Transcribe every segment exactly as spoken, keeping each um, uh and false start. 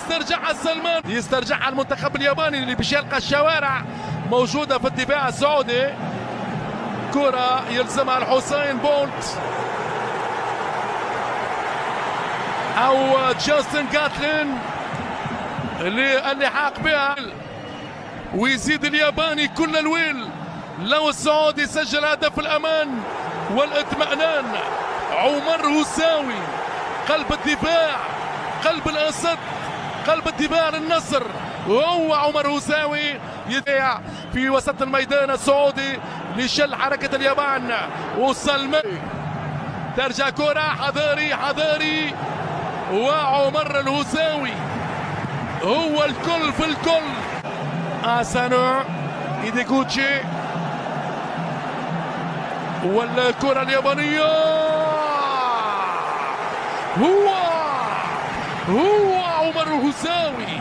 يسترجعها سلمان، يسترجعها المنتخب الياباني اللي باش يلقى الشوارع موجودة في الدفاع السعودي. كرة يلزمها الحسين بولت أو جاستن جاتلين للحاق بها، ويزيد الياباني كل الويل لو السعودي سجل هدف الأمان والاطمئنان. عمر هساوي قلب الدفاع، قلب الأسد، قلب الدفاع للنصر، وهو عمر هساوي يدافع في وسط الميدان السعودي لشل حركة اليابان. وسلمان ترجع كرة حذاري حذاري، وعمر الهساوي هو الكل في الكل. آسانو إيديغوتشي والكرة اليابانية، هو هو عمر الهساوي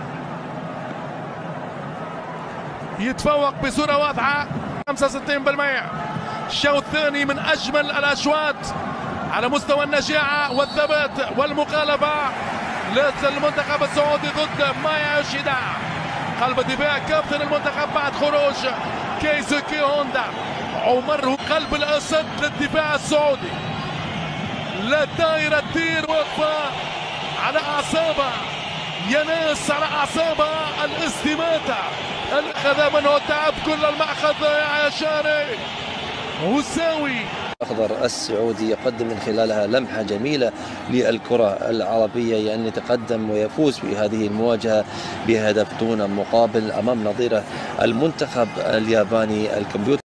يتفوق بصورة واضحة خمسة وستين بالمئة. الشوط الثاني من أجمل الأشواط على مستوى النجاعة والثبات والمقالبة للمنتخب السعودي ضد مايا يوشيدا قلب الدفاع كابتن المنتخب بعد خروج كيزوكي هوندا. عمر قلب الأسد للدفاع السعودي، لا دايرة تدير واقفة على أعصابها يا ناس، على أعصابها الاستماتة. أخذ منه التعب كل المأخذ يا شاري. هساوي الأخضر السعودي يقدم من خلالها لمحة جميلة للكرة العربية، يعني يتقدم ويفوز في هذه المواجهة بهدف دون مقابل أمام نظيره المنتخب الياباني. الكمبيوتر